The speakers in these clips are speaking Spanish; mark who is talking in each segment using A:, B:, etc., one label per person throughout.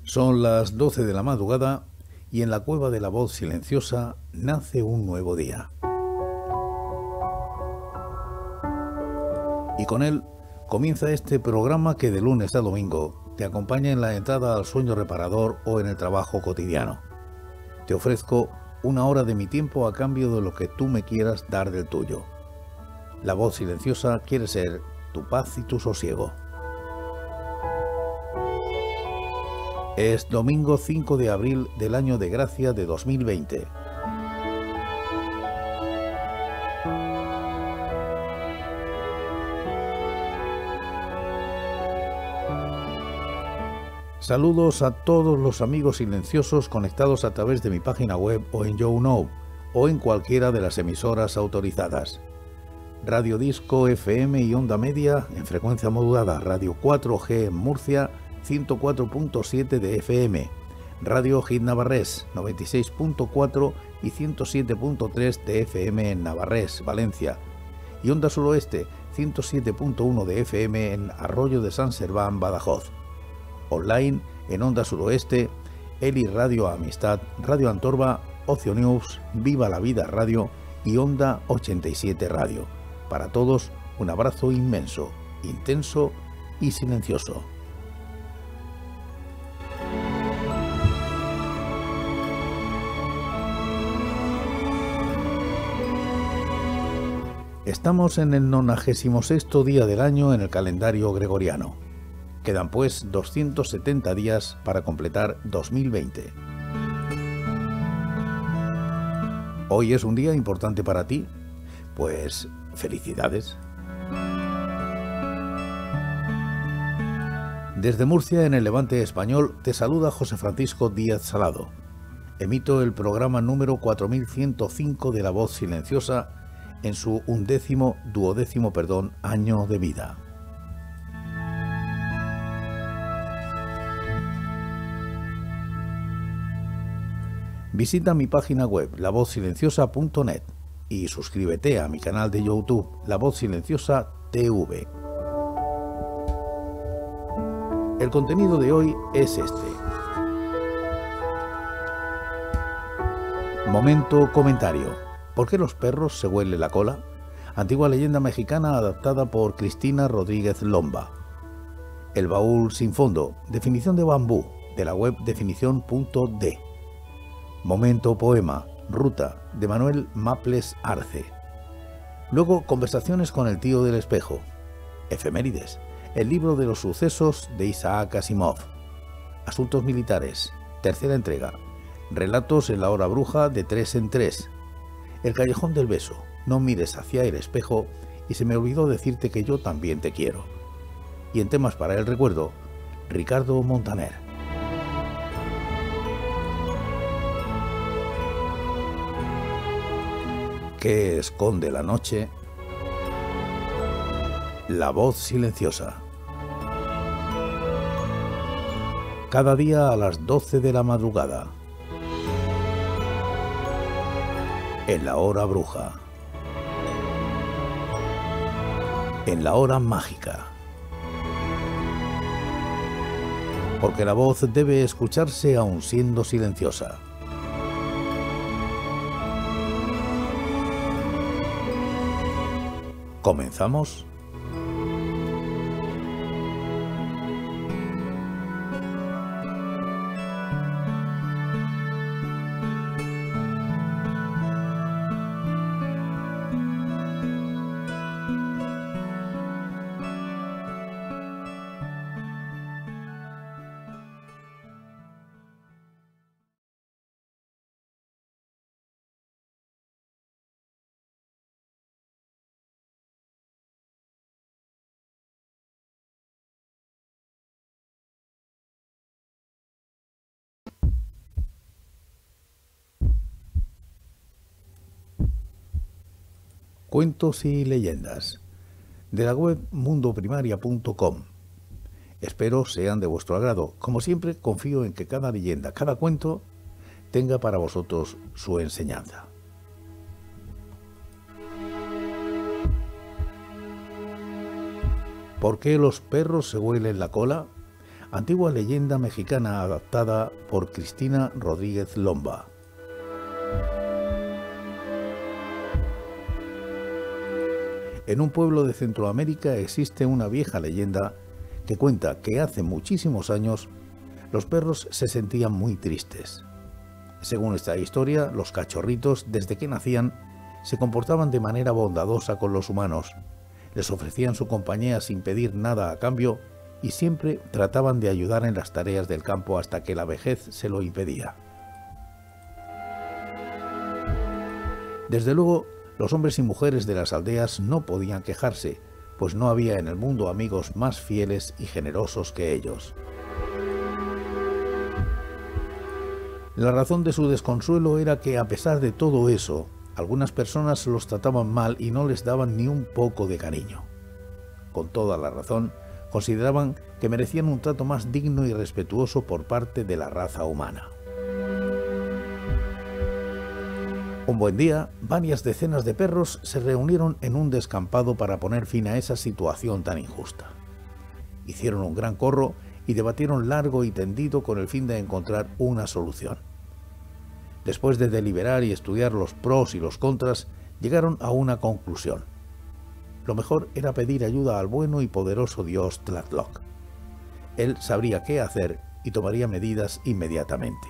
A: Son las 12 de la madrugada y en la cueva de la voz silenciosa nace un nuevo día. Y con él comienza este programa que de lunes a domingo te acompaña en la entrada al sueño reparador o en el trabajo cotidiano. Te ofrezco una hora de mi tiempo a cambio de lo que tú me quieras dar del tuyo. La voz silenciosa quiere ser tu paz y tu sosiego. Es domingo 5 de abril del año de gracia de 2020. Saludos a todos los amigos silenciosos conectados a través de mi página web o en YouKnow o en cualquiera de las emisoras autorizadas. Radio Disco FM y Onda Media en frecuencia modulada, Radio 4G en Murcia, 104.7 de FM, Radio Hit Navarrés 96.4 y 107.3 de FM en Navarrés, Valencia, y Onda Suroeste 107.1 de FM en Arroyo de San Serván, Badajoz. Online en Onda Suroeste, Eli Radio Amistad, Radio Antorba, Ocio News, Viva la Vida Radio y Onda 87 Radio. Para todos, un abrazo inmenso, intenso y silencioso. Estamos en el 96º día del año en el calendario gregoriano. Quedan pues 270 días para completar 2020. ¿Hoy es un día importante para ti? Pues felicidades. Desde Murcia, en el Levante español, te saluda José Francisco Díaz Salado. Emito el programa número 4105 de La Voz Silenciosa en su duodécimo año de vida. Visita mi página web lavozsilenciosa.net y suscríbete a mi canal de YouTube La Voz Silenciosa TV. El contenido de hoy es este. Momento comentario. ¿Por qué los perros se huelen la cola? Antigua leyenda mexicana adaptada por Cristina Rodríguez Lomba. El baúl sin fondo. Definición de bambú de la web definición.de. Momento poema, Ruta, de Manuel Maples Arce. Luego, conversaciones con el tío del espejo. Efemérides, el libro de los sucesos de Isaac Asimov. Asuntos militares, tercera entrega. Relatos en la hora bruja de 3 en 3. El callejón del beso, no mires hacia el espejo y se me olvidó decirte que yo también te quiero. Y en temas para el recuerdo, Ricardo Montaner. ¿Qué esconde la noche? La voz silenciosa. Cada día a las 12 de la madrugada. En la hora bruja. En la hora mágica. Porque la voz debe escucharse aun siendo silenciosa. ¿Comenzamos? Cuentos y leyendas, de la web mundoprimaria.com. Espero sean de vuestro agrado. Como siempre, confío en que cada leyenda, cada cuento, tenga para vosotros su enseñanza. ¿Por qué los perros se huelen la cola? antigua leyenda mexicana adaptada por Cristina Rodríguez Lomba. En un pueblo de Centroamérica existe una vieja leyenda que cuenta que hace muchísimos años los perros se sentían muy tristes. Según esta historia, los cachorritos, desde que nacían, se comportaban de manera bondadosa con los humanos, les ofrecían su compañía sin pedir nada a cambio y siempre trataban de ayudar en las tareas del campo hasta que la vejez se lo impedía. Desde luego, los hombres y mujeres de las aldeas no podían quejarse, pues no había en el mundo amigos más fieles y generosos que ellos. La razón de su desconsuelo era que, a pesar de todo eso, algunas personas los trataban mal y no les daban ni un poco de cariño. Con toda la razón, consideraban que merecían un trato más digno y respetuoso por parte de la raza humana. Un buen día, varias decenas de perros se reunieron en un descampado para poner fin a esa situación tan injusta. Hicieron un gran corro y debatieron largo y tendido con el fin de encontrar una solución. Después de deliberar y estudiar los pros y los contras, llegaron a una conclusión. Lo mejor era pedir ayuda al bueno y poderoso dios Tlaloc. Él sabría qué hacer y tomaría medidas inmediatamente.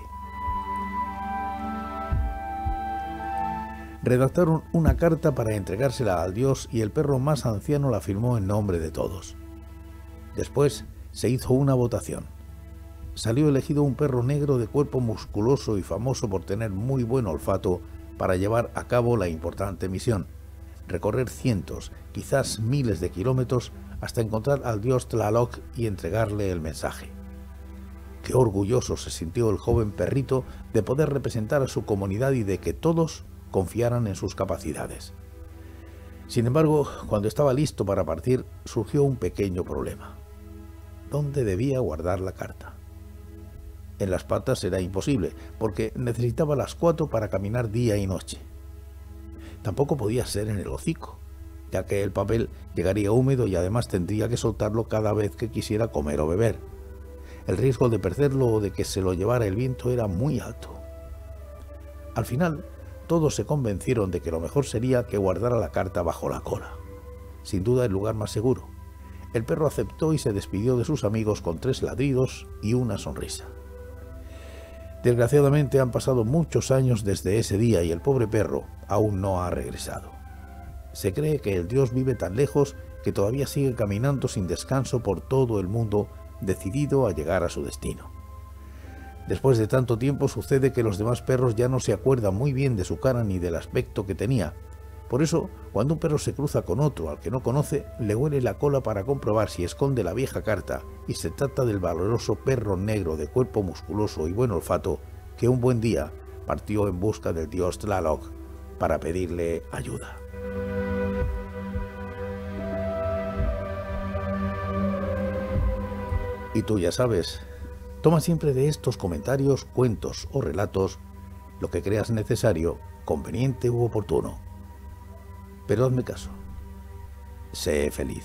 A: Redactaron una carta para entregársela al dios y el perro más anciano la firmó en nombre de todos. Después se hizo una votación. Salió elegido un perro negro de cuerpo musculoso y famoso por tener muy buen olfato para llevar a cabo la importante misión: recorrer cientos, quizás miles de kilómetros hasta encontrar al dios Tlaloc y entregarle el mensaje. Qué orgulloso se sintió el joven perrito de poder representar a su comunidad y de que todos confiaran en sus capacidades. Sin embargo, cuando estaba listo para partir, surgió un pequeño problema. ¿Dónde debía guardar la carta? En las patas era imposible, porque necesitaba las 4 para caminar día y noche. Tampoco podía ser en el hocico, ya que el papel llegaría húmedo y además tendría que soltarlo cada vez que quisiera comer o beber. El riesgo de perderlo o de que se lo llevara el viento era muy alto. Al final, todos se convencieron de que lo mejor sería que guardara la carta bajo la cola. Sin duda el lugar más seguro. El perro aceptó y se despidió de sus amigos con 3 ladridos y una sonrisa. Desgraciadamente han pasado muchos años desde ese día y el pobre perro aún no ha regresado. Se cree que el dios vive tan lejos que todavía sigue caminando sin descanso por todo el mundo, decidido a llegar a su destino. Después de tanto tiempo sucede que los demás perros ya no se acuerdan muy bien de su cara ni del aspecto que tenía. Por eso, cuando un perro se cruza con otro al que no conoce, le huele la cola para comprobar si esconde la vieja carta, y se trata del valeroso perro negro de cuerpo musculoso y buen olfato que un buen día partió en busca del dios Tlaloc para pedirle ayuda. Y tú ya sabes, toma siempre de estos comentarios, cuentos o relatos lo que creas necesario, conveniente u oportuno. Pero hazme caso. Sé feliz.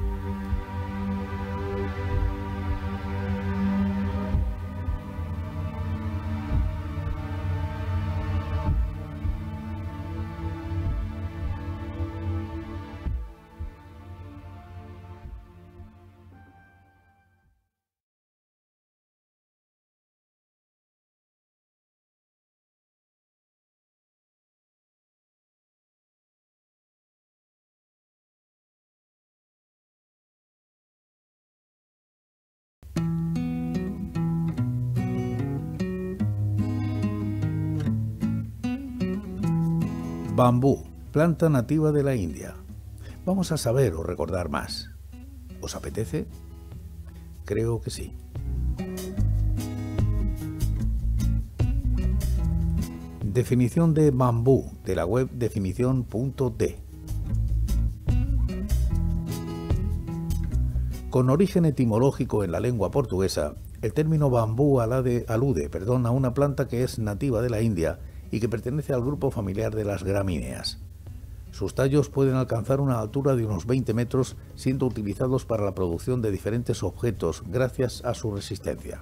A: Bambú, planta nativa de la India. Vamos a saber o recordar más. ¿Os apetece? Creo que sí. Definición de bambú de la web definición.de. Con origen etimológico en la lengua portuguesa, el término bambú alude a una planta que es nativa de la India y que pertenece al grupo familiar de las gramíneas. Sus tallos pueden alcanzar una altura de unos 20 metros, siendo utilizados para la producción de diferentes objetos gracias a su resistencia.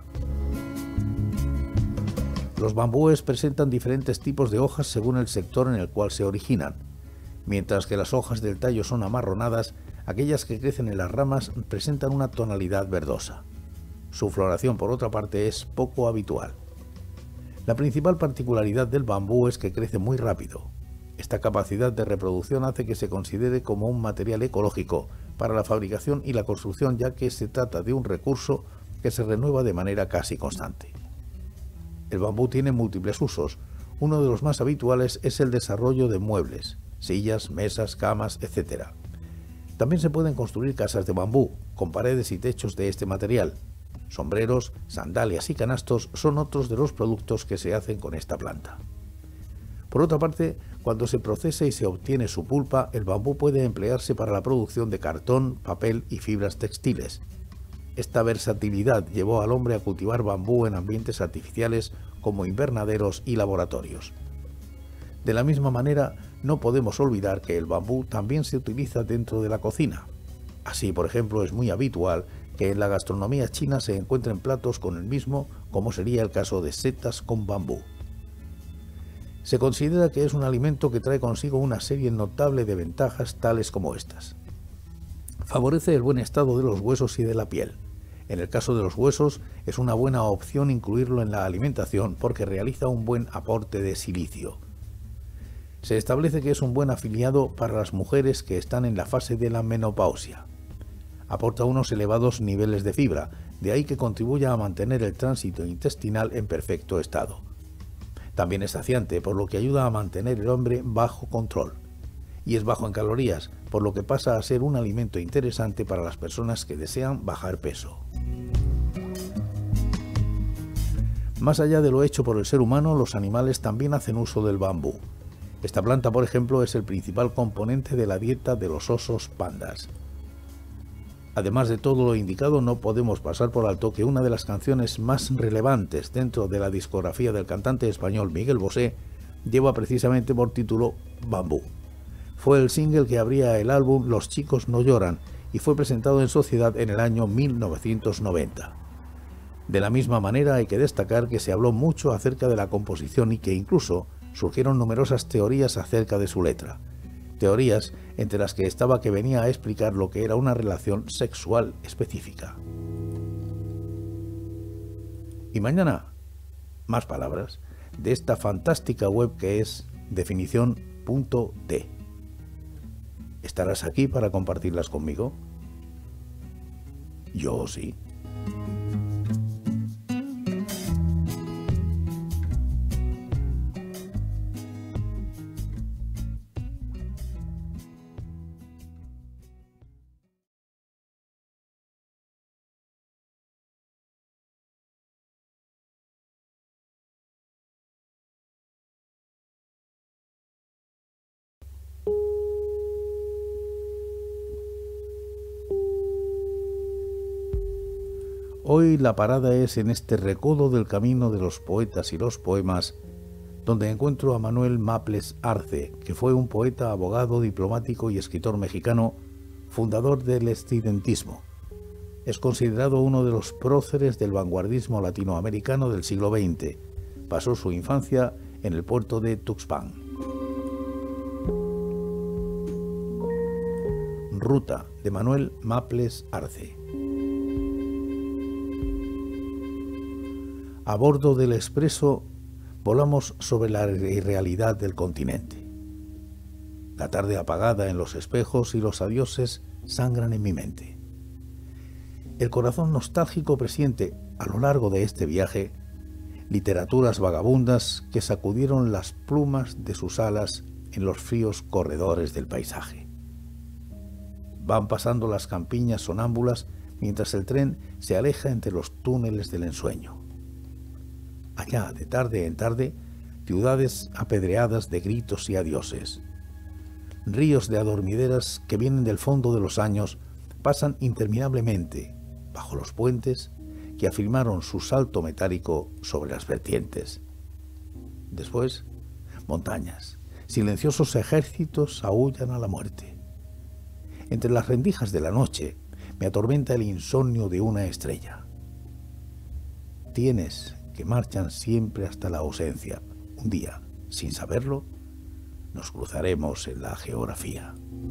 A: Los bambúes presentan diferentes tipos de hojas según el sector en el cual se originan. Mientras que las hojas del tallo son amarronadas, aquellas que crecen en las ramas presentan una tonalidad verdosa. Su floración, por otra parte, es poco habitual. La principal particularidad del bambú es que crece muy rápido. Esta capacidad de reproducción hace que se considere como un material ecológico para la fabricación y la construcción, ya que se trata de un recurso que se renueva de manera casi constante. El bambú tiene múltiples usos. Uno de los más habituales es el desarrollo de muebles, sillas, mesas, camas, etc. También se pueden construir casas de bambú, con paredes y techos de este material. Sombreros, sandalias y canastos son otros de los productos que se hacen con esta planta. Por otra parte, cuando se procesa y se obtiene su pulpa, el bambú puede emplearse para la producción de cartón, papel y fibras textiles. Esta versatilidad llevó al hombre a cultivar bambú en ambientes artificiales como invernaderos y laboratorios. De la misma manera, no podemos olvidar que el bambú también se utiliza dentro de la cocina. Así, por ejemplo, es muy habitual que en la gastronomía china se encuentren platos con el mismo, como sería el caso de setas con bambú. Se considera que es un alimento que trae consigo una serie notable de ventajas tales como estas. Favorece el buen estado de los huesos y de la piel. En el caso de los huesos, es una buena opción incluirlo en la alimentación porque realiza un buen aporte de silicio. Se establece que es un buen afiliado para las mujeres que están en la fase de la menopausia. Aporta unos elevados niveles de fibra, de ahí que contribuya a mantener el tránsito intestinal en perfecto estado. También es saciante, por lo que ayuda a mantener el hambre bajo control. Y es bajo en calorías, por lo que pasa a ser un alimento interesante para las personas que desean bajar peso. Más allá de lo hecho por el ser humano, los animales también hacen uso del bambú. Esta planta, por ejemplo, es el principal componente de la dieta de los osos pandas. Además de todo lo indicado, no podemos pasar por alto que una de las canciones más relevantes dentro de la discografía del cantante español Miguel Bosé lleva precisamente por título Bambú. Fue el single que abría el álbum Los chicos no lloran y fue presentado en sociedad en el año 1990. De la misma manera, hay que destacar que se habló mucho acerca de la composición y que incluso surgieron numerosas teorías acerca de su letra. Teorías entre las que estaba que venía a explicar lo que era una relación sexual específica. Y mañana, más palabras de esta fantástica web que es definición.t. ¿Estarás aquí para compartirlas conmigo? Yo sí. Hoy la parada es en este recodo del camino de los poetas y los poemas, donde encuentro a Manuel Maples Arce, que fue un poeta, abogado, diplomático y escritor mexicano, fundador del estridentismo. Es considerado uno de los próceres del vanguardismo latinoamericano del siglo XX. Pasó su infancia en el puerto de Tuxpan. Ruta, de Manuel Maples Arce. A bordo del Expreso volamos sobre la irrealidad del continente. La tarde apagada en los espejos y los adioses sangran en mi mente. El corazón nostálgico presiente, a lo largo de este viaje, literaturas vagabundas que sacudieron las plumas de sus alas en los fríos corredores del paisaje. Van pasando las campiñas sonámbulas mientras el tren se aleja entre los túneles del ensueño. Allá, de tarde en tarde, ciudades apedreadas de gritos y adioses. Ríos de adormideras que vienen del fondo de los años pasan interminablemente bajo los puentes que afirmaron su salto metálico sobre las vertientes. Después, montañas, Silenciosos ejércitos aúllan a la muerte. Entre las rendijas de la noche me atormenta el insomnio de una estrella. Tienes que marchan siempre hasta la ausencia. Un día, sin saberlo, nos cruzaremos en la geografía.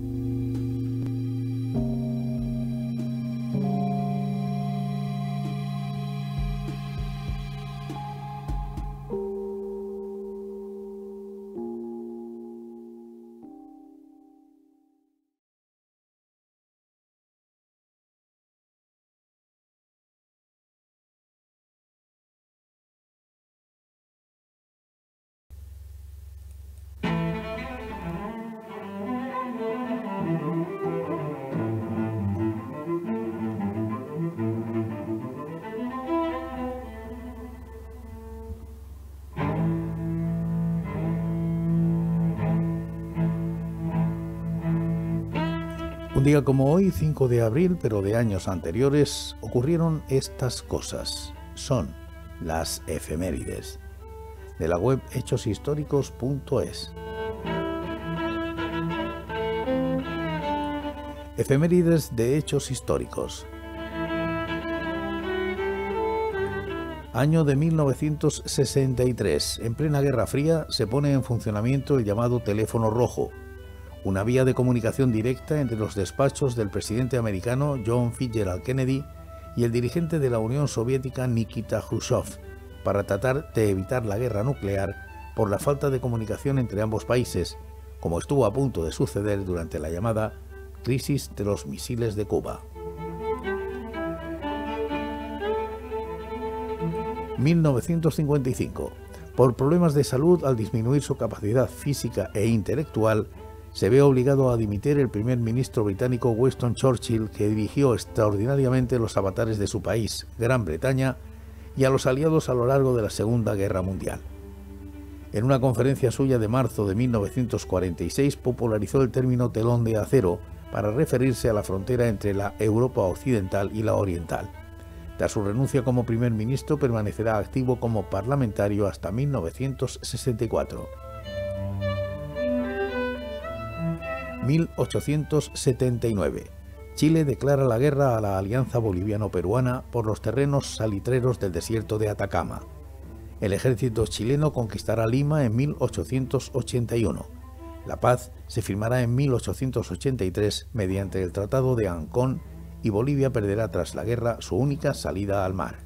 A: Un día como hoy, 5 de abril, pero de años anteriores, ocurrieron estas cosas. Son las efemérides, de la web hechoshistoricos.es. Efemérides de hechos históricos. Año de 1963. En plena Guerra Fría se pone en funcionamiento el llamado teléfono rojo, una vía de comunicación directa entre los despachos del presidente americano John Fitzgerald Kennedy y el dirigente de la Unión Soviética Nikita Khrushchev, para tratar de evitar la guerra nuclear por la falta de comunicación entre ambos países, como estuvo a punto de suceder durante la llamada crisis de los misiles de Cuba. 1955. Por problemas de salud, al disminuir su capacidad física e intelectual, se ve obligado a dimitir el primer ministro británico Winston Churchill, que dirigió extraordinariamente los avatares de su país, Gran Bretaña, y a los aliados a lo largo de la Segunda Guerra Mundial. En una conferencia suya de marzo de 1946 popularizó el término telón de acero para referirse a la frontera entre la Europa occidental y la oriental. Tras su renuncia como primer ministro, permanecerá activo como parlamentario hasta 1964. 1879. Chile declara la guerra a la Alianza Boliviano-Peruana por los terrenos salitreros del desierto de Atacama. El ejército chileno conquistará Lima en 1881. La paz se firmará en 1883 mediante el Tratado de Ancón y Bolivia perderá tras la guerra su única salida al mar.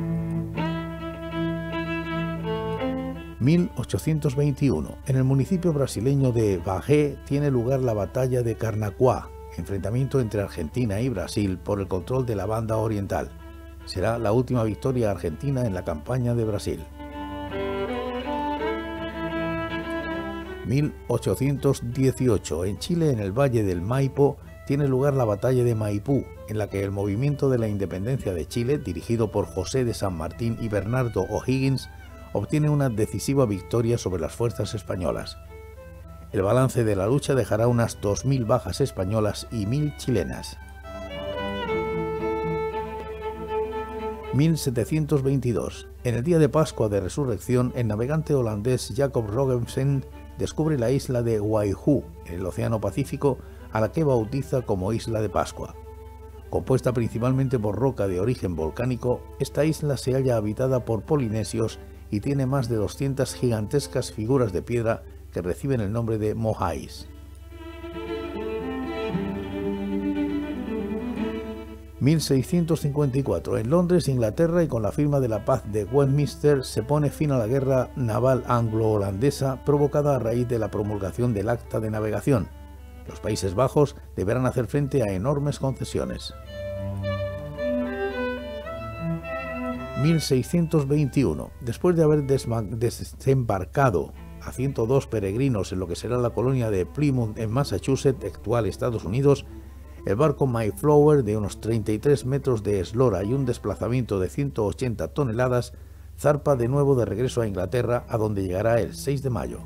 A: 1821. En el municipio brasileño de Bagé tiene lugar la batalla de Carnacuá, enfrentamiento entre Argentina y Brasil por el control de la banda oriental. Será la última victoria argentina en la campaña de Brasil. 1818. En Chile, en el Valle del Maipo, tiene lugar la batalla de Maipú, en la que el movimiento de la independencia de Chile, dirigido por José de San Martín y Bernardo O'Higgins, obtiene una decisiva victoria sobre las fuerzas españolas. El balance de la lucha dejará unas 2.000 bajas españolas y 1.000 chilenas. 1722. En el día de Pascua de Resurrección, el navegante holandés Jacob Roggeveen descubre la isla de Waihu, en el Océano Pacífico, a la que bautiza como Isla de Pascua. Compuesta principalmente por roca de origen volcánico, esta isla se halla habitada por polinesios y tiene más de 200 gigantescas figuras de piedra que reciben el nombre de moais. 1654. En Londres, Inglaterra, y con la firma de la paz de Westminster, se pone fin a la guerra naval anglo-holandesa provocada a raíz de la promulgación del Acta de Navegación. Los Países Bajos deberán hacer frente a enormes concesiones. 1621. Después de haber desembarcado a 102 peregrinos en lo que será la colonia de Plymouth en Massachusetts, actual Estados Unidos, el barco Mayflower, de unos 33 metros de eslora y un desplazamiento de 180 toneladas, zarpa de nuevo de regreso a Inglaterra, a donde llegará el 6 de mayo.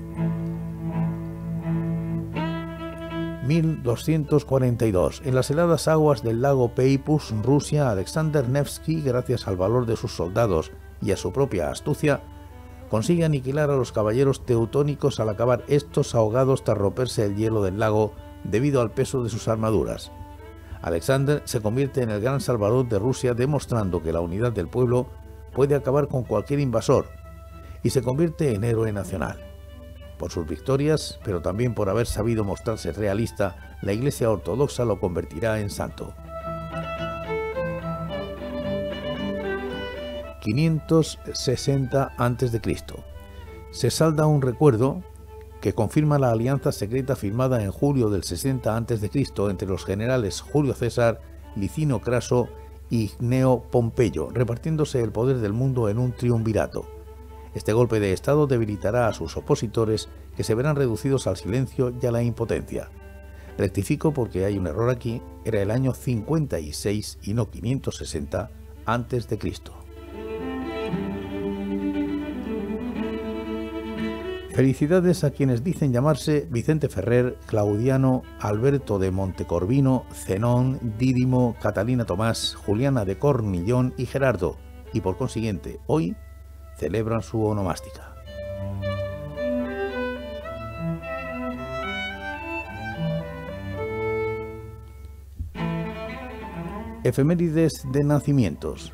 A: 1242. En las heladas aguas del lago Peipus, Rusia, Alexander Nevsky, gracias al valor de sus soldados y a su propia astucia, consigue aniquilar a los caballeros teutónicos al acabar estos ahogados tras romperse el hielo del lago debido al peso de sus armaduras. Alexander se convierte en el gran salvador de Rusia, demostrando que la unidad del pueblo puede acabar con cualquier invasor, y se convierte en héroe nacional. Por sus victorias, pero también por haber sabido mostrarse realista, la Iglesia Ortodoxa lo convertirá en santo. 560 a.C. Se salda un recuerdo que confirma la alianza secreta firmada en julio del 60 a.C. entre los generales Julio César, Licinio Craso y Gneo Pompeyo, repartiéndose el poder del mundo en un triunvirato. Este golpe de estado debilitará a sus opositores, que se verán reducidos al silencio y a la impotencia. Rectifico porque hay un error aquí, era el año 56 y no 560 a.C. Felicidades a quienes dicen llamarse Vicente Ferrer, Claudiano, Alberto de Montecorvino, Zenón, Dídimo, Catalina Tomás, Juliana de Cornillón y Gerardo, y por consiguiente, hoy celebran su onomástica. Efemérides de nacimientos.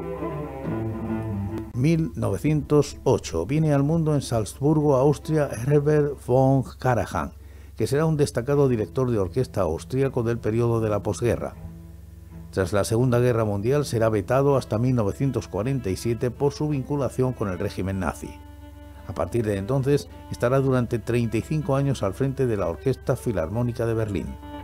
A: 1908. Viene al mundo en Salzburgo, Austria, Herbert von Karajan, que será un destacado director de orquesta austríaco del periodo de la posguerra. Tras la Segunda Guerra Mundial será vetado hasta 1947 por su vinculación con el régimen nazi. A partir de entonces estará durante 35 años al frente de la Orquesta Filarmónica de Berlín.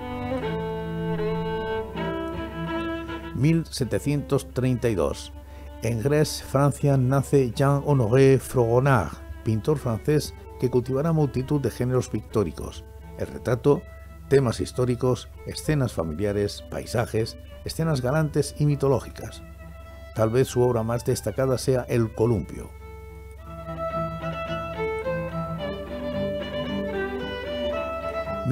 A: 1732. En Grèce, Francia, nace Jean-Honoré Fragonard, pintor francés que cultivará multitud de géneros pictóricos: el retrato, temas históricos, escenas familiares, paisajes, escenas galantes y mitológicas. Tal vez su obra más destacada sea El Columpio. En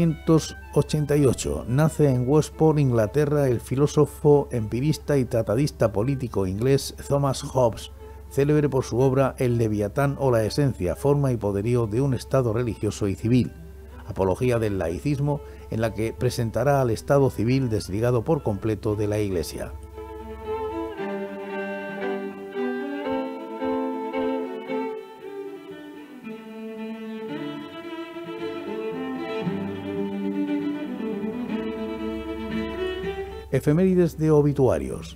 A: 1588 nace en Westport, Inglaterra, el filósofo, empirista y tratadista político inglés Thomas Hobbes, célebre por su obra El Leviatán o la esencia, forma y poderío de un Estado religioso y civil, apología del laicismo, en la que presentará al Estado civil desligado por completo de la Iglesia. Efemérides de obituarios.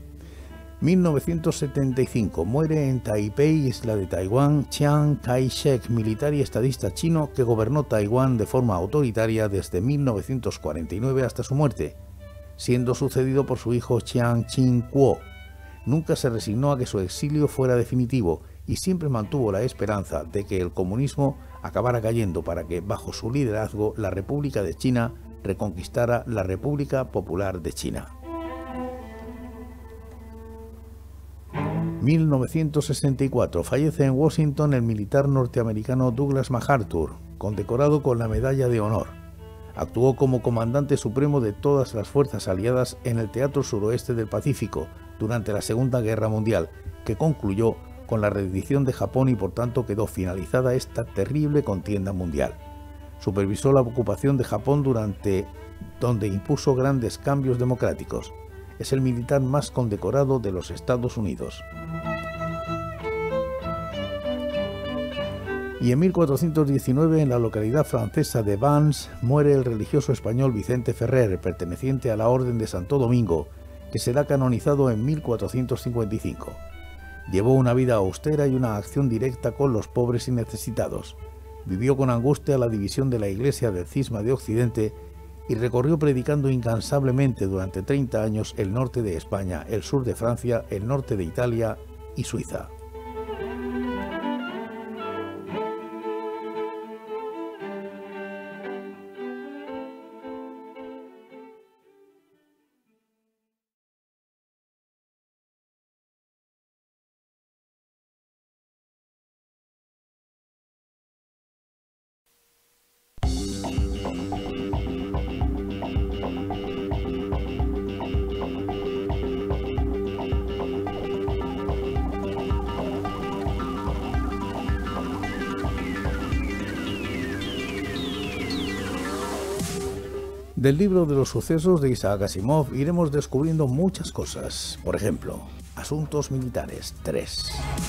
A: 1975. Muere en Taipei, isla de Taiwán, Chiang Kai-shek, militar y estadista chino que gobernó Taiwán de forma autoritaria desde 1949 hasta su muerte, siendo sucedido por su hijo Chiang Ching-kuo. Nunca se resignó a que su exilio fuera definitivo y siempre mantuvo la esperanza de que el comunismo acabara cayendo para que, bajo su liderazgo, la República de China reconquistara la República Popular de China. 1964. Fallece en Washington el militar norteamericano Douglas MacArthur, condecorado con la Medalla de Honor. Actuó como comandante supremo de todas las fuerzas aliadas en el Teatro Suroeste del Pacífico durante la Segunda Guerra Mundial, que concluyó con la rendición de Japón y por tanto quedó finalizada esta terrible contienda mundial. Supervisó la ocupación de Japón donde impuso grandes cambios democráticos. Es el militar más condecorado de los Estados Unidos. Y en 1419, en la localidad francesa de Vannes, muere el religioso español Vicente Ferrer, perteneciente a la Orden de Santo Domingo, que será canonizado en 1455. Llevó una vida austera y una acción directa con los pobres y necesitados. Vivió con angustia la división de la Iglesia del Cisma de Occidente y recorrió predicando incansablemente durante 30 años el norte de España, el sur de Francia, el norte de Italia y Suiza. Del libro de los sucesos de Isaac Asimov iremos descubriendo muchas cosas. Por ejemplo, Asuntos Militares 3.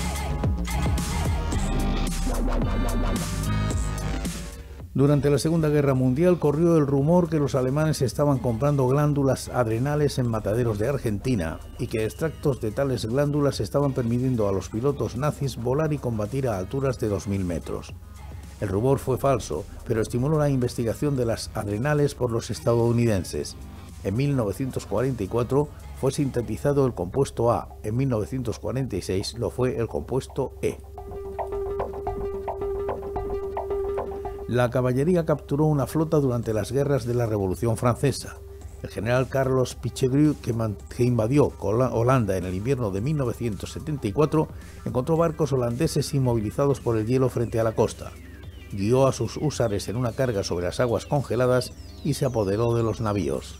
A: Durante la Segunda Guerra Mundial corrió el rumor que los alemanes estaban comprando glándulas adrenales en mataderos de Argentina y que extractos de tales glándulas estaban permitiendo a los pilotos nazis volar y combatir a alturas de 2000 metros. El rumor fue falso, pero estimuló la investigación de las adrenales por los estadounidenses. En 1944 fue sintetizado el compuesto A, en 1946 lo fue el compuesto E. La caballería capturó una flota durante las guerras de la Revolución Francesa. El general Carlos Pichegru, que invadió Holanda en el invierno de 1974, encontró barcos holandeses inmovilizados por el hielo frente a la costa. Guió a sus húsares en una carga sobre las aguas congeladas y se apoderó de los navíos.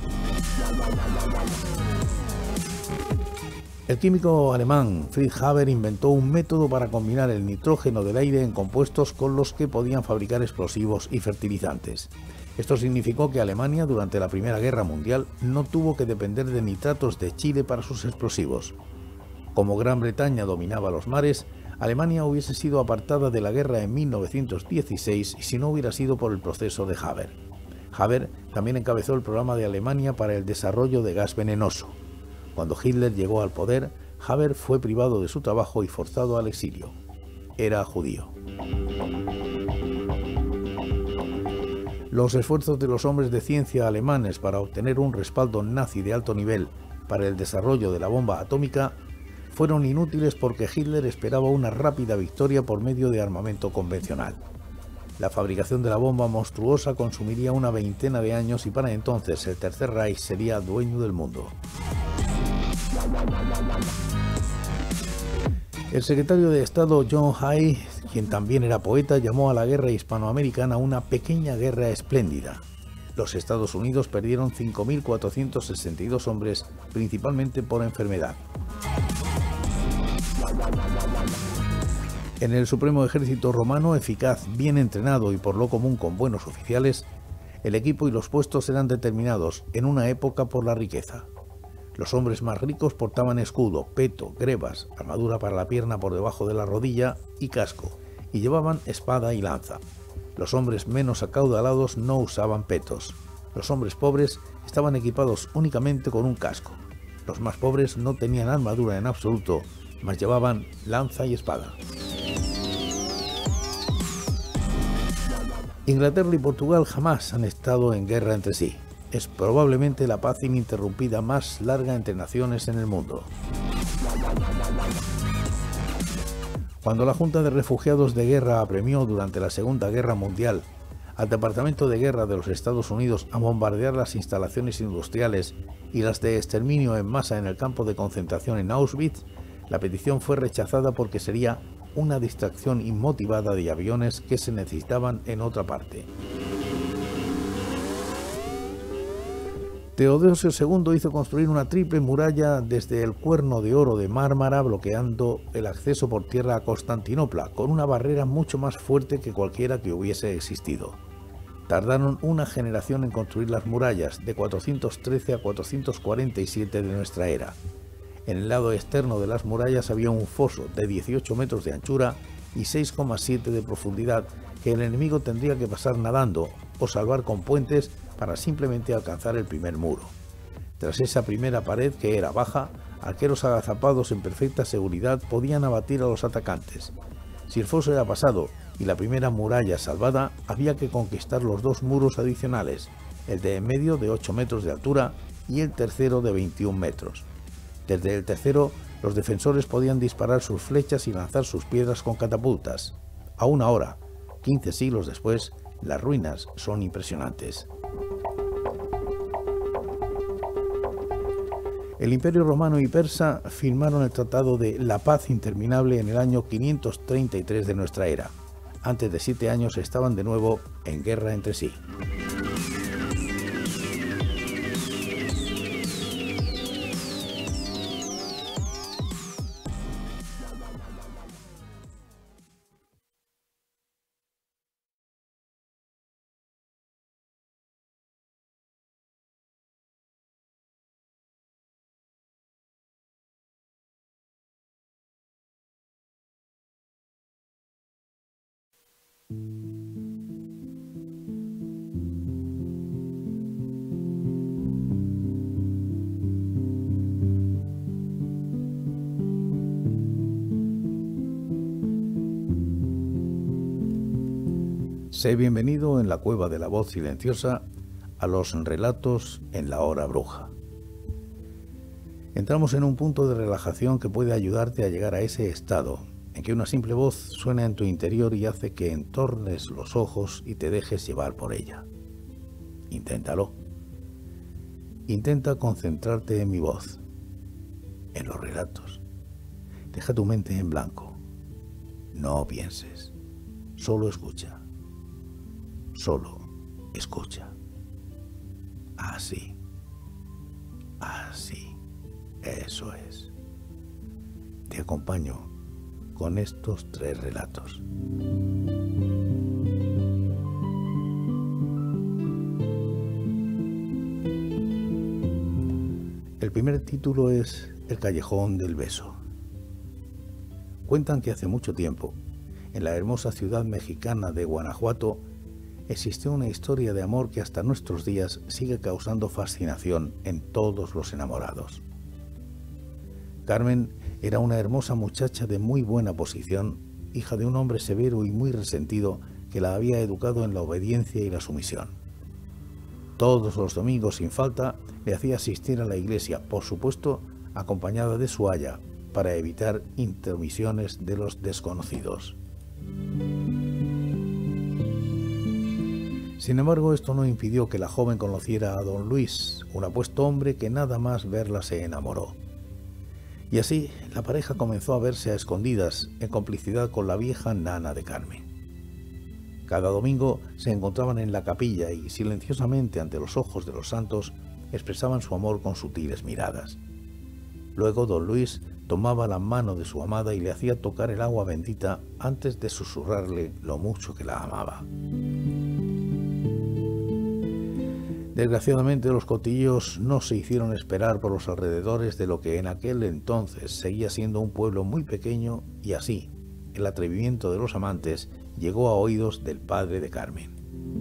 A: El químico alemán Fritz Haber inventó un método para combinar el nitrógeno del aire en compuestos con los que podían fabricar explosivos y fertilizantes. Esto significó que Alemania durante la Primera Guerra Mundial no tuvo que depender de nitratos de Chile para sus explosivos. Como Gran Bretaña dominaba los mares, Alemania hubiese sido apartada de la guerra en 1916 si no hubiera sido por el proceso de Haber. Haber también encabezó el programa de Alemania para el desarrollo de gas venenoso. Cuando Hitler llegó al poder, Haber fue privado de su trabajo y forzado al exilio. Era judío. Los esfuerzos de los hombres de ciencia alemanes para obtener un respaldo nazi de alto nivel para el desarrollo de la bomba atómica fueron inútiles porque Hitler esperaba una rápida victoria por medio de armamento convencional. La fabricación de la bomba monstruosa consumiría una veintena de años y para entonces el Tercer Reich sería dueño del mundo. El secretario de Estado John Hay, quien también era poeta, llamó a la guerra hispanoamericana una pequeña guerra espléndida. Los Estados Unidos perdieron 5.462 hombres, principalmente por enfermedad. En el Supremo Ejército Romano, eficaz, bien entrenado y por lo común con buenos oficiales, el equipo y los puestos eran determinados en una época por la riqueza. Los hombres más ricos portaban escudo, peto, grebas, armadura para la pierna por debajo de la rodilla y casco, y llevaban espada y lanza. Los hombres menos acaudalados no usaban petos. Los hombres pobres estaban equipados únicamente con un casco. Los más pobres no tenían armadura en absoluto, mas llevaban lanza y espada. Inglaterra y Portugal jamás han estado en guerra entre sí. Es probablemente la paz ininterrumpida más larga entre naciones en el mundo. Cuando la Junta de Refugiados de Guerra apremió durante la Segunda Guerra Mundial al Departamento de Guerra de los Estados Unidos a bombardear las instalaciones industriales y las de exterminio en masa en el campo de concentración en Auschwitz, la petición fue rechazada porque sería una distracción inmotivada de aviones que se necesitaban en otra parte. Teodosio II hizo construir una triple muralla desde el Cuerno de Oro de Mármara, bloqueando el acceso por tierra a Constantinopla, con una barrera mucho más fuerte que cualquiera que hubiese existido. Tardaron una generación en construir las murallas, de 413 a 447 de nuestra era. En el lado externo de las murallas había un foso de 18 metros de anchura y 6,7 de profundidad que el enemigo tendría que pasar nadando o salvar con puentes para simplemente alcanzar el primer muro. Tras esa primera pared, que era baja, arqueros agazapados en perfecta seguridad podían abatir a los atacantes. Si el foso era pasado y la primera muralla salvada, había que conquistar los dos muros adicionales, el de en medio de 8 metros de altura y el tercero de 21 metros. Desde el tercero, los defensores podían disparar sus flechas y lanzar sus piedras con catapultas. Aún ahora, 15 siglos después, las ruinas son impresionantes. El Imperio Romano y Persa firmaron el Tratado de la Paz Interminable en el año 533 de nuestra era. Antes de 7 años estaban de nuevo en guerra entre sí. Sé bienvenido en la cueva de la voz silenciosa a los relatos en la hora bruja. Entramos en un punto de relajación que puede ayudarte a llegar a ese estado en que una simple voz suena en tu interior y hace que entornes los ojos y te dejes llevar por ella. Inténtalo. Intenta concentrarte en mi voz, en los relatos. Deja tu mente en blanco. No pienses, solo escucha. Solo escucha. Así. Así. Eso es. Te acompaño con estos 3 relatos. El primer título es El callejón del beso. Cuentan que hace mucho tiempo, en la hermosa ciudad mexicana de Guanajuato, existió una historia de amor que hasta nuestros días sigue causando fascinación en todos los enamorados. Carmen era una hermosa muchacha de muy buena posición, hija de un hombre severo y muy resentido que la había educado en la obediencia y la sumisión. Todos los domingos sin falta le hacía asistir a la iglesia, por supuesto acompañada de su aya, para evitar intromisiones de los desconocidos. Sin embargo, esto no impidió que la joven conociera a don Luis, un apuesto hombre que nada más verla se enamoró. Y así, la pareja comenzó a verse a escondidas, en complicidad con la vieja nana de Carmen. Cada domingo se encontraban en la capilla y, silenciosamente ante los ojos de los santos, expresaban su amor con sutiles miradas. Luego don Luis tomaba la mano de su amada y le hacía tocar el agua bendita antes de susurrarle lo mucho que la amaba. Desgraciadamente los cotilleos no se hicieron esperar por los alrededores de lo que en aquel entonces seguía siendo un pueblo muy pequeño, y así el atrevimiento de los amantes llegó a oídos del padre de Carmen.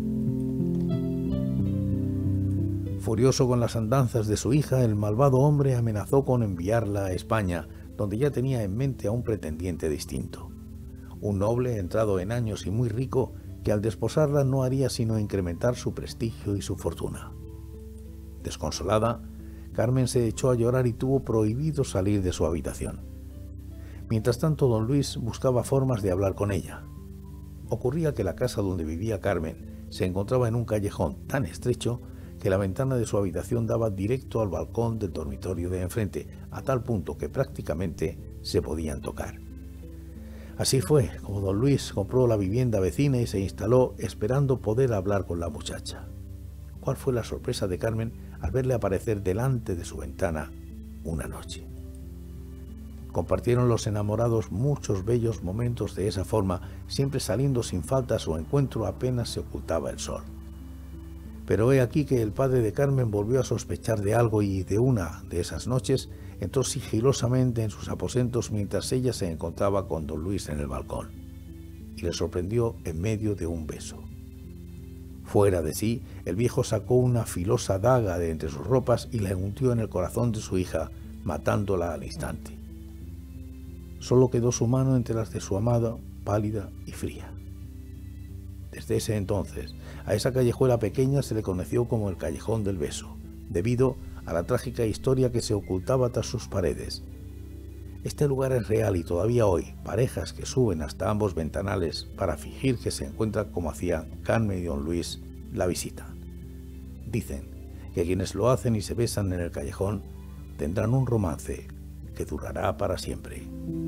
A: Furioso con las andanzas de su hija, el malvado hombre amenazó con enviarla a España, donde ya tenía en mente a un pretendiente distinto. Un noble entrado en años y muy rico, que al desposarla no haría sino incrementar su prestigio y su fortuna. Desconsolada, Carmen se echó a llorar y tuvo prohibido salir de su habitación. Mientras tanto, don Luis buscaba formas de hablar con ella. Ocurría que la casa donde vivía Carmen se encontraba en un callejón tan estrecho que la ventana de su habitación daba directo al balcón del dormitorio de enfrente, a tal punto que prácticamente se podían tocar. Así fue como don Luis compró la vivienda vecina y se instaló esperando poder hablar con la muchacha. ¿Cuál fue la sorpresa de Carmen al verle aparecer delante de su ventana una noche? Compartieron los enamorados muchos bellos momentos de esa forma, siempre saliendo sin falta a su encuentro apenas se ocultaba el sol. Pero he aquí que el padre de Carmen volvió a sospechar de algo y de una de esas noches entró sigilosamente en sus aposentos mientras ella se encontraba con don Luis en el balcón, y le sorprendió en medio de un beso. Fuera de sí, el viejo sacó una filosa daga de entre sus ropas y la untió en el corazón de su hija, matándola al instante. Solo quedó su mano entre las de su amada, pálida y fría. Desde ese entonces, a esa callejuela pequeña se le conoció como el Callejón del Beso, debido a la trágica historia que se ocultaba tras sus paredes. Este lugar es real y todavía hoy parejas que suben hasta ambos ventanales para fingir que se encuentran como hacían Carmen y don Luis la visitan. Dicen que quienes lo hacen y se besan en el callejón tendrán un romance que durará para siempre.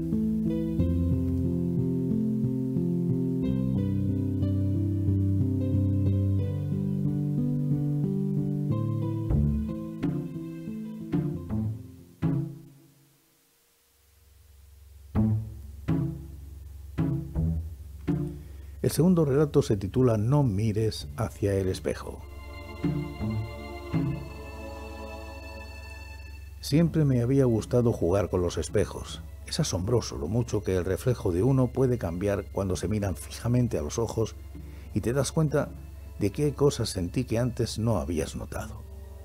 A: El segundo relato se titula No mires hacia el espejo. Siempre me había gustado jugar con los espejos, Es asombroso lo mucho que el reflejo de uno puede cambiar cuando se miran fijamente a los ojos y te das cuenta de que hay cosas en ti que antes no habías notado.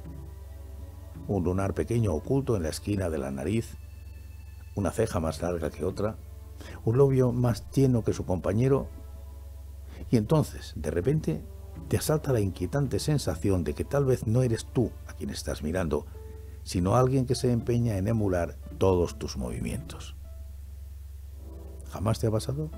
A: Un lunar pequeño oculto en la esquina de la nariz, una ceja más larga que otra, un labio más lleno que su compañero, y entonces, de repente, te asalta la inquietante sensación de que tal vez no eres tú a quien estás mirando, sino alguien que se empeña en emular todos tus movimientos. ¿Jamás te ha pasado?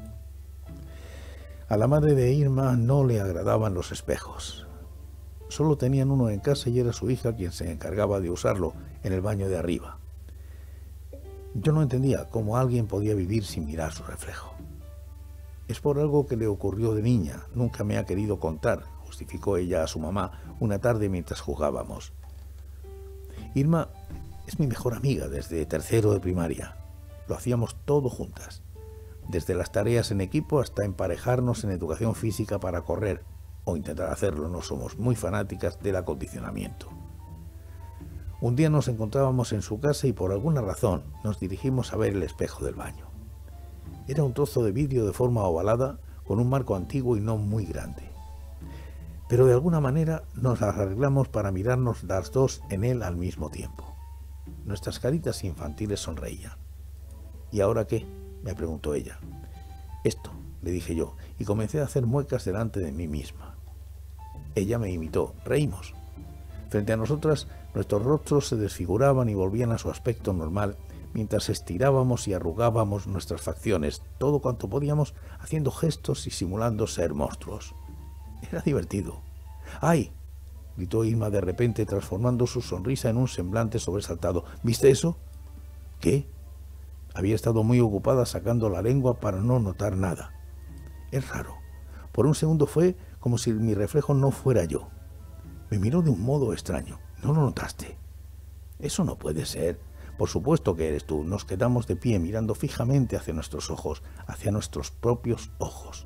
A: A la madre de Irma no le agradaban los espejos. Solo tenían uno en casa y era su hija quien se encargaba de usarlo en el baño de arriba. Yo no entendía cómo alguien podía vivir sin mirar su reflejo. Es por algo que le ocurrió de niña, nunca me ha querido contar, justificó ella a su mamá una tarde mientras jugábamos. Irma es mi mejor amiga desde tercero de primaria. Lo hacíamos todo juntas, desde las tareas en equipo hasta emparejarnos en educación física para correr, o intentar hacerlo, no somos muy fanáticas del acondicionamiento. Un día nos encontrábamos en su casa y por alguna razón nos dirigimos a ver el espejo del baño. Era un trozo de vidrio de forma ovalada con un marco antiguo y no muy grande. Pero de alguna manera nos arreglamos para mirarnos las dos en él al mismo tiempo. Nuestras caritas infantiles sonreían. ¿Y ahora qué?, me preguntó ella. Esto, le dije yo, y comencé a hacer muecas delante de mí misma. Ella me imitó, reímos. Frente a nosotras, nuestros rostros se desfiguraban y volvían a su aspecto normal, mientras estirábamos y arrugábamos nuestras facciones, todo cuanto podíamos, haciendo gestos y simulando ser monstruos. Era divertido. ¡Ay!, gritó Irma de repente, transformando su sonrisa en un semblante sobresaltado. ¿Viste eso? ¿Qué? Había estado muy ocupada sacando la lengua para no notar nada. Es raro. Por un segundo fue como si mi reflejo no fuera yo. Me miró de un modo extraño. ¿No lo notaste? Eso no puede ser. Por supuesto que eres tú. Nos quedamos de pie mirando fijamente hacia nuestros ojos, hacia nuestros propios ojos.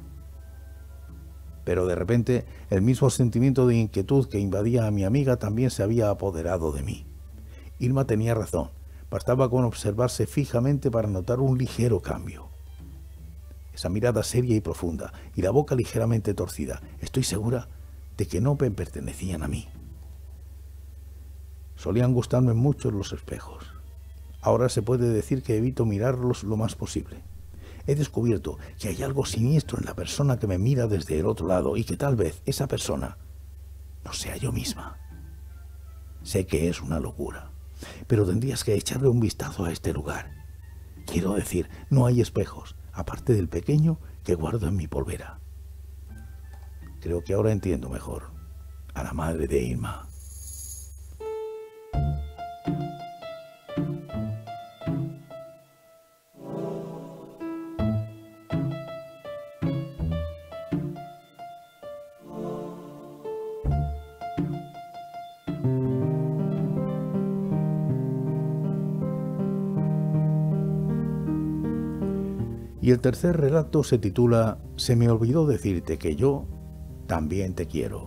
A: Pero de repente el mismo sentimiento de inquietud que invadía a mi amiga también se había apoderado de mí. Irma tenía razón. Bastaba con observarse fijamente para notar un ligero cambio. Esa mirada seria y profunda y la boca ligeramente torcida, estoy segura de que no me pertenecían a mí. Solían gustarme mucho los espejos. Ahora se puede decir que evito mirarlos lo más posible. He descubierto que hay algo siniestro en la persona que me mira desde el otro lado y que tal vez esa persona no sea yo misma. Sé que es una locura, pero tendrías que echarle un vistazo a este lugar. Quiero decir, no hay espejos, aparte del pequeño que guardo en mi polvera. Creo que ahora entiendo mejor a la madre de Irma. Y el tercer relato se titula Se me olvidó decirte que yo también te quiero.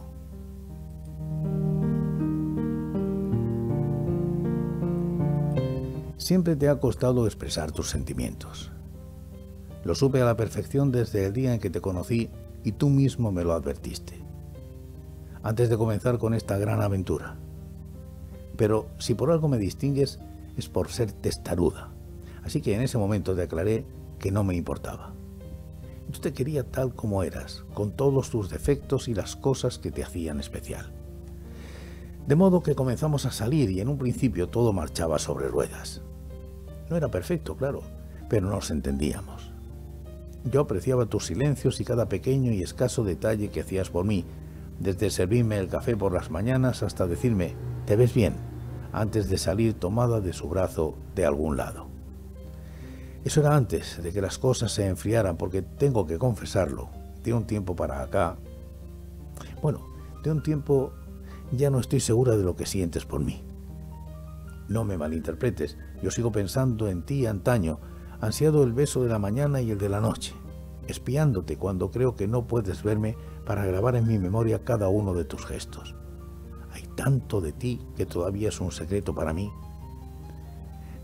A: Siempre te ha costado expresar tus sentimientos. Lo supe a la perfección desde el día en que te conocí y tú mismo me lo advertiste, antes de comenzar con esta gran aventura. Pero si por algo me distingues es por ser testaruda, así que en ese momento te aclaré que no me importaba. Yo te quería tal como eras, con todos tus defectos y las cosas que te hacían especial. De modo que comenzamos a salir y en un principio todo marchaba sobre ruedas. No era perfecto, claro, pero nos entendíamos. Yo apreciaba tus silencios y cada pequeño y escaso detalle que hacías por mí, desde servirme el café por las mañanas hasta decirme, ¿te ves bien?, antes de salir tomada de su brazo de algún lado. Eso era antes de que las cosas se enfriaran, porque tengo que confesarlo, de un tiempo para acá, de un tiempo ya no estoy segura de lo que sientes por mí. No me malinterpretes, yo sigo pensando en ti antaño, ansiado el beso de la mañana y el de la noche, espiándote cuando creo que no puedes verme para grabar en mi memoria cada uno de tus gestos. Hay tanto de ti que todavía es un secreto para mí.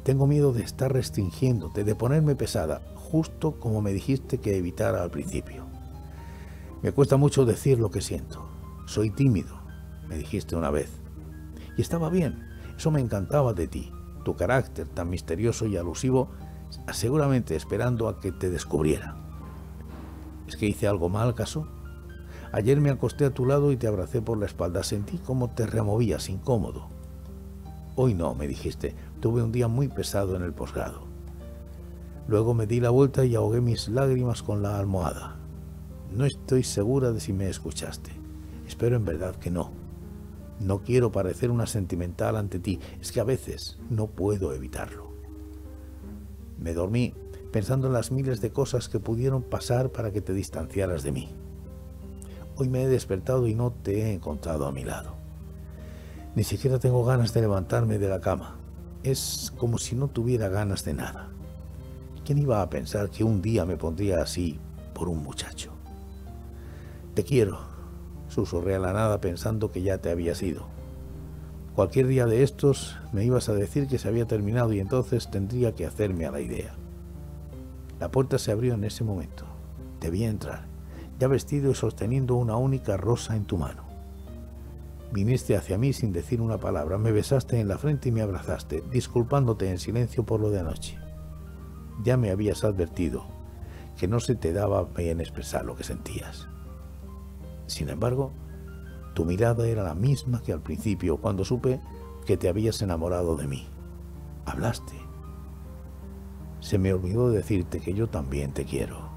A: Tengo miedo de estar restringiéndote, de ponerme pesada, justo como me dijiste que evitara al principio. Me cuesta mucho decir lo que siento. Soy tímido, me dijiste una vez. Y estaba bien, eso me encantaba de ti, tu carácter tan misterioso y alusivo, seguramente esperando a que te descubriera. ¿Es que hice algo mal, acaso? Ayer me acosté a tu lado y te abracé por la espalda, sentí cómo te removías incómodo. Hoy no, me dijiste, tuve un día muy pesado en el posgrado. Luego me di la vuelta y ahogué mis lágrimas con la almohada. No estoy segura de si me escuchaste. Espero en verdad que no. No quiero parecer una sentimental ante ti, es que a veces no puedo evitarlo. Me dormí pensando en las miles de cosas que pudieron pasar para que te distanciaras de mí. Hoy me he despertado y no te he encontrado a mi lado. Ni siquiera tengo ganas de levantarme de la cama. Es como si no tuviera ganas de nada. ¿Quién iba a pensar que un día me pondría así por un muchacho? Te quiero, susurré a la nada pensando que ya te habías ido. Cualquier día de estos me ibas a decir que se había terminado y entonces tendría que hacerme a la idea. La puerta se abrió en ese momento. Te vi entrar, ya vestido y sosteniendo una única rosa en tu mano. Viniste hacia mí sin decir una palabra, me besaste en la frente y me abrazaste, disculpándote en silencio por lo de anoche. Ya me habías advertido que no se te daba bien expresar lo que sentías. Sin embargo, tu mirada era la misma que al principio, cuando supe que te habías enamorado de mí. Hablaste. Se me olvidó decirte que yo también te quiero.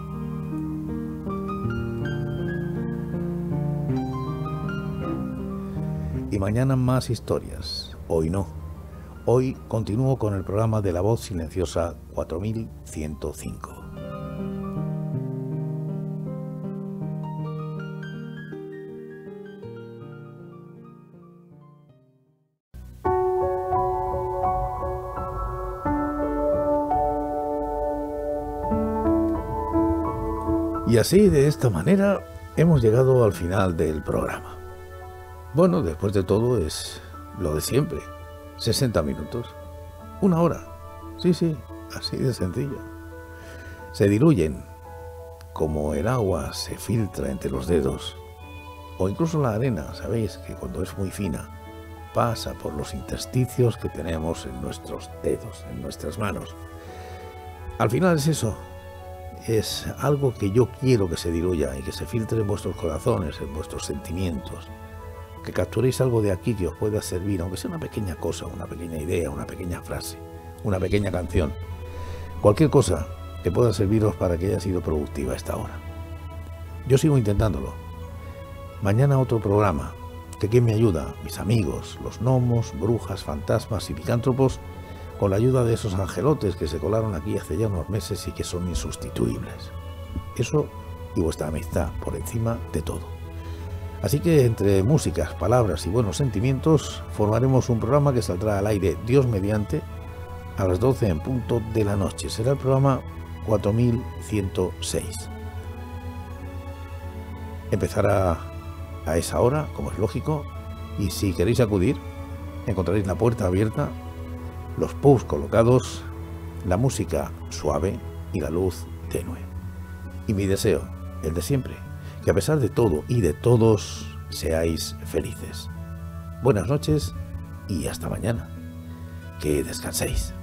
A: Y mañana más historias. Hoy no. Hoy continúo con el programa de La Voz Silenciosa 4105. Y así, de esta manera, hemos llegado al final del programa. Bueno, después de todo es lo de siempre. 60 minutos. 1 hora. Sí, así de sencillo. Se diluyen, como el agua se filtra entre los dedos. O incluso la arena, sabéis que cuando es muy fina, pasa por los intersticios que tenemos en nuestros dedos, en nuestras manos. Al final es eso. Es algo que yo quiero que se diluya y que se filtre en vuestros corazones, en vuestros sentimientos. Que capturéis algo de aquí que os pueda servir, aunque sea una pequeña cosa, una pequeña idea, una pequeña frase, una pequeña canción. Cualquier cosa que pueda serviros para que haya sido productiva esta hora. Yo sigo intentándolo. Mañana otro programa. ¿Que quién me ayuda? Mis amigos, los gnomos, brujas, fantasmas y licántropos, con la ayuda de esos angelotes que se colaron aquí hace ya unos meses y que son insustituibles. Eso y vuestra amistad por encima de todo. Así que entre músicas, palabras y buenos sentimientos formaremos un programa que saldrá al aire, Dios mediante, a las 12 en punto de la noche. Será el programa 4106. Empezará a esa hora, como es lógico, y si queréis acudir, encontraréis la puerta abierta, los pubs colocados, la música suave y la luz tenue. Y mi deseo, el de siempre, que a pesar de todo y de todos, seáis felices. Buenas noches y hasta mañana. Que descanséis.